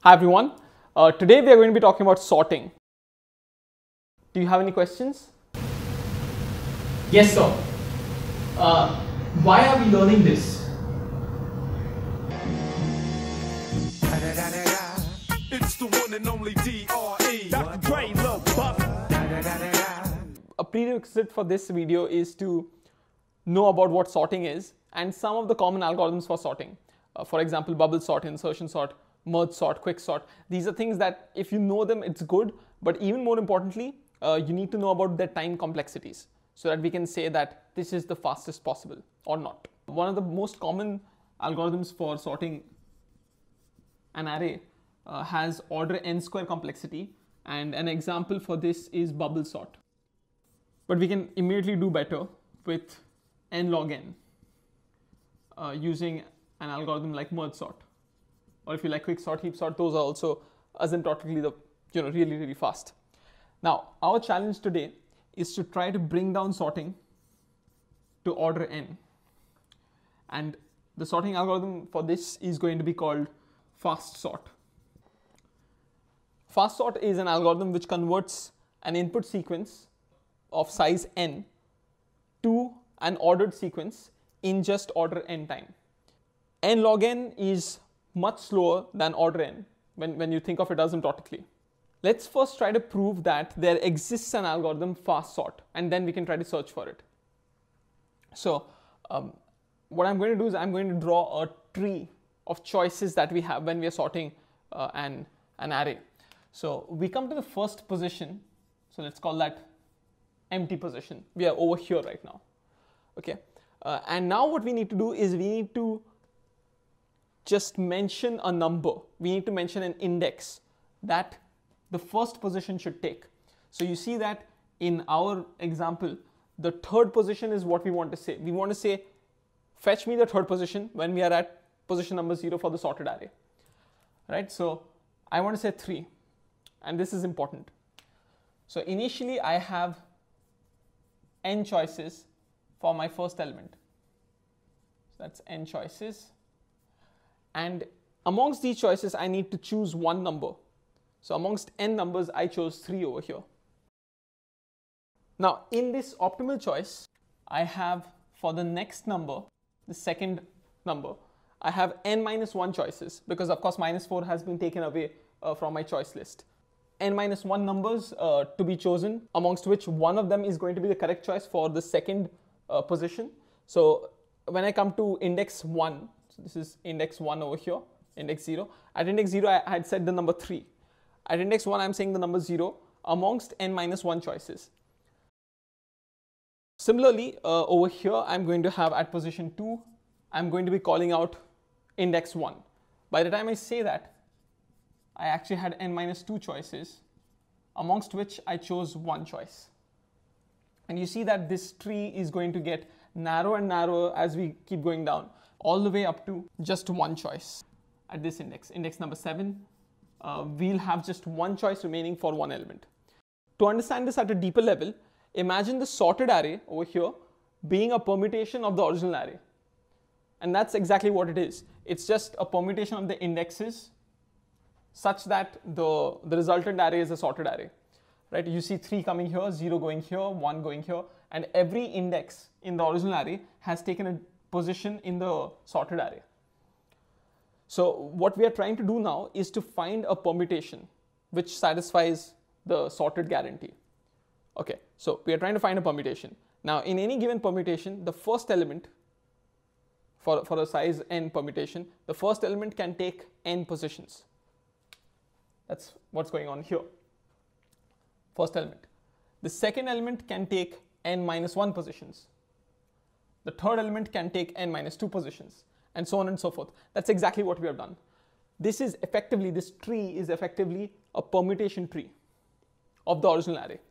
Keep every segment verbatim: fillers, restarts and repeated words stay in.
Hi everyone, uh, today we are going to be talking about sorting. Do you have any questions? Yes sir. Uh, why are we learning this? It's the one and only D R E. Doctor Dre, Lil Buck. A prerequisite for this video is to know about what sorting is and some of the common algorithms for sorting. Uh, for example, bubble sort, insertion sort, merge sort, quick sort. These are things that if you know them, it's good. But even more importantly, uh, you need to know about their time complexities so that we can say that this is the fastest possible or not. One of the most common algorithms for sorting an array uh, has order n square complexity, and an example for this is bubble sort. But we can immediately do better with n log n uh, using an algorithm like merge sort. Or if you like quick sort, heap sort, those are also asymptotically the, you know, really, really fast. Now, our challenge today is to try to bring down sorting to order n. And the sorting algorithm for this is going to be called fast sort. Fast sort is an algorithm which converts an input sequence of size n to an ordered sequence in just order n time. N log n is much slower than order n when, when you think of it asymptotically. Let's first try to prove that there exists an algorithm fast sort, and then we can try to search for it. So um, what I'm going to do is I'm going to draw a tree of choices that we have when we are sorting uh, an, an array. So we come to the first position, so let's call that empty position. We are over here right now. Okay, uh, and now what we need to do is we need to just mention a number. We need to mention an index that the first position should take. So you see that in our example, the third position is what we want to say. We want to say, fetch me the third position when we are at position number zero for the sorted array. Right? So I want to say three, and this is important. So initially I have n choices for my first element. So that's n choices. And amongst these choices, I need to choose one number. So amongst n numbers, I chose three over here. Now, in this optimal choice, I have for the next number, the second number, I have n minus one choices because, of course, minus four has been taken away uh, from my choice list. N minus one numbers uh, to be chosen, amongst which one of them is going to be the correct choice for the second uh, position. So when I come to index one, so this is index one over here, index zero. At index zero, I had set the number three. At index one, I'm saying the number zero amongst n minus one choices. Similarly, uh, over here, I'm going to have at position two, I'm going to be calling out index one. By the time I say that, I actually had n minus two choices, amongst which I chose one choice. And you see that this tree is going to get narrower and narrower as we keep going down, all the way up to just one choice at this index. Index number seven, uh, we'll have just one choice remaining for one element. To understand this at a deeper level, imagine the sorted array over here being a permutation of the original array. And that's exactly what it is. It's just a permutation of the indexes such that the, the resultant array is a sorted array. Right? You see three coming here, zero going here, one going here, and every index in the original array has taken a position in the sorted array. So what we are trying to do now is to find a permutation which satisfies the sorted guarantee. Okay, so we are trying to find a permutation. Now in any given permutation, the first element for, for a size n permutation, the first element can take n positions. That's what's going on here. First element. The second element can take n minus one positions. The third element can take n minus two positions, and so on and so forth. That's exactly what we have done. This is effectively, this tree is effectively a permutation tree of the original array.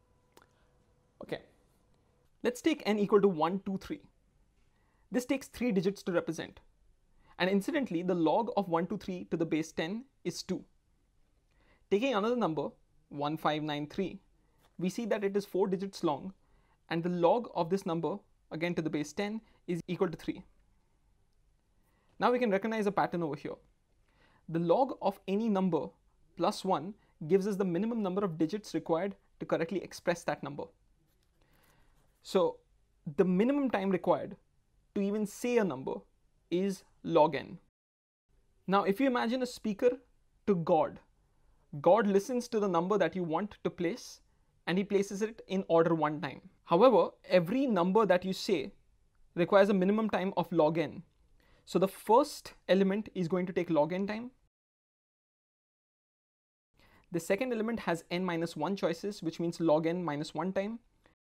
Okay. Let's take n equal to one, two, three. This takes three digits to represent. And incidentally, the log of one, two, three to the base ten is two. Taking another number, one five nine three, we see that it is four digits long, and the log of this number, again to the base ten, is equal to three. Now we can recognize a pattern over here. the log of any number plus one gives us the minimum number of digits required to correctly express that number. So the minimum time required to even say a number is log n. Now if you imagine a speaker to God, God listens to the number that you want to place and he places it in order one time. However, every number that you say requires a minimum time of log n. So the first element is going to take log n time. The second element has n minus one choices, which means log n minus one time.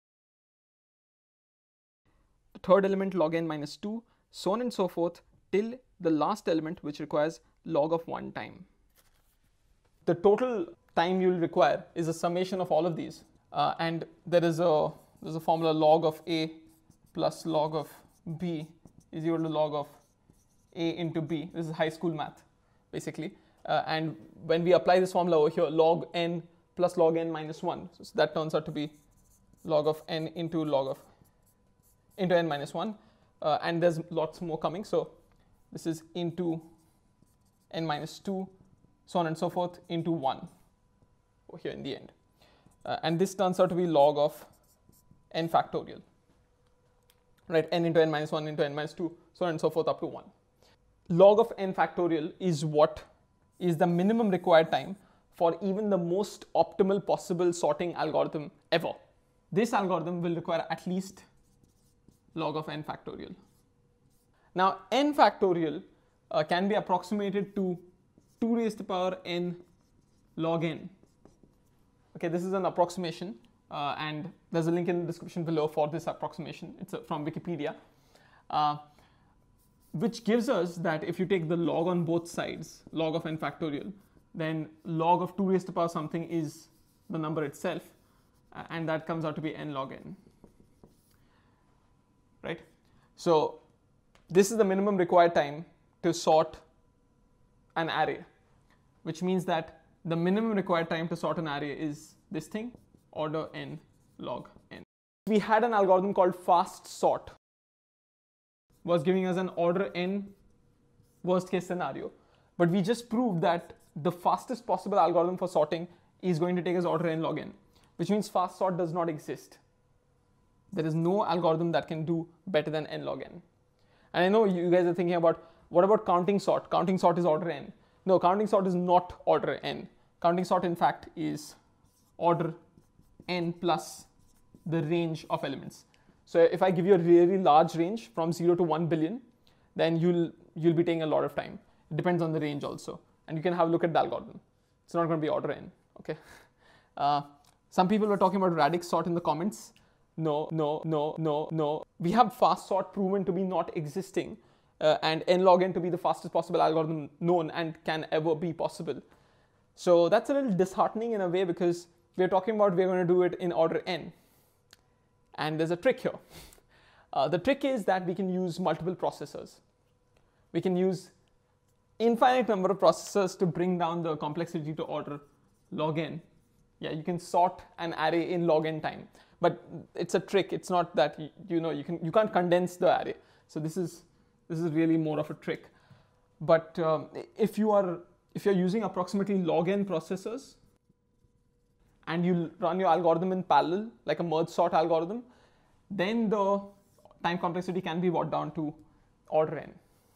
The third element log n minus two, so on and so forth, till the last element, which requires log of one time. The total time you'll require is a summation of all of these. Uh, and there is a there's a formula log of a plus log of b is equal to log of a into b. This is high school math, basically. Uh, and when we apply this formula over here, log n plus log n minus one, so that turns out to be log of n into log of into n minus one. Uh, and there's lots more coming. So this is into n minus two, so on and so forth, into one over here in the end. Uh, and this turns out to be log of n factorial, right? N into n minus one into n minus two, so on and so forth up to one. Log of n factorial is what is the minimum required time for even the most optimal possible sorting algorithm ever. This algorithm will require at least log of n factorial. Now n factorial uh, can be approximated to two raised to the power n log n. Okay, this is an approximation uh, and there's a link in the description below for this approximation. It's uh, from Wikipedia, uh, which gives us that if you take the log on both sides, log of n factorial, then log of two raised to the power something is the number itself, uh, and that comes out to be n log n, right? So this is the minimum required time to sort an array, which means that the minimum required time to sort an array is this thing, order n log n. We had an algorithm called fast sort, was giving us an order n worst case scenario, but we just proved that the fastest possible algorithm for sorting is going to take us order n log n, which means fast sort does not exist. There is no algorithm that can do better than n log n. And I know you guys are thinking about, what about counting sort? Counting sort is order n. No, counting sort is not order n. Counting sort, in fact, is order n plus the range of elements. So if I give you a really large range from zero to one billion, then you'll you'll be taking a lot of time. It depends on the range also. And you can have a look at the algorithm. It's not going to be order n, okay? Uh, some people were talking about radix sort in the comments. No, no, no, no, no. We have fast sort proven to be not existing, uh, and n log n to be the fastest possible algorithm known and can ever be possible. So that's a little disheartening in a way, because we're talking about we're going to do it in order n. And there's a trick here. Uh, the trick is that we can use multiple processors. We can use infinite number of processors to bring down the complexity to order log n. Yeah, you can sort an array in log n time, but it's a trick. It's not that you, you know you can you can't condense the array. So this is this is really more of a trick. But um, if you are if you're using approximately log n processors, and you run your algorithm in parallel, like a merge sort algorithm, then the time complexity can be brought down to order n.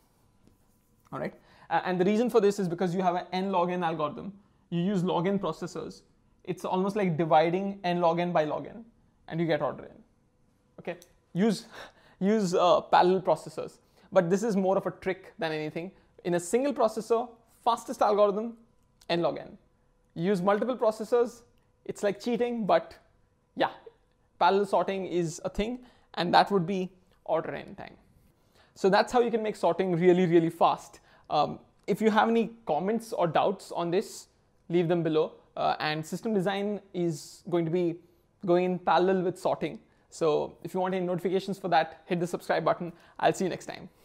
All right, uh, and the reason for this is because you have an n log n algorithm. You use log n processors. It's almost like dividing n log n by log n, and you get order n. Okay, use use uh, parallel processors, but this is more of a trick than anything. In a single processor, fastest algorithm, n log n. You use multiple processors. It's like cheating, but yeah, parallel sorting is a thing, and that would be order n time. So that's how you can make sorting really, really fast. Um, if you have any comments or doubts on this, leave them below. Uh, and system design is going to be going in parallel with sorting. So if you want any notifications for that, hit the subscribe button. I'll see you next time.